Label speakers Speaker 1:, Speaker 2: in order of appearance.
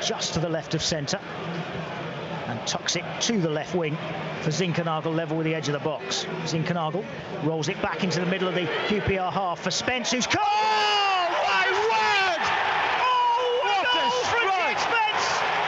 Speaker 1: just to the left of centre and tucks it to the left wing for Zinkernagel, level with the edge of the box. Zinkernagel rolls it back into the middle of the QPR half for Spence, who's caught.
Speaker 2: Oh my word! Oh, what a goal from Djed Spence!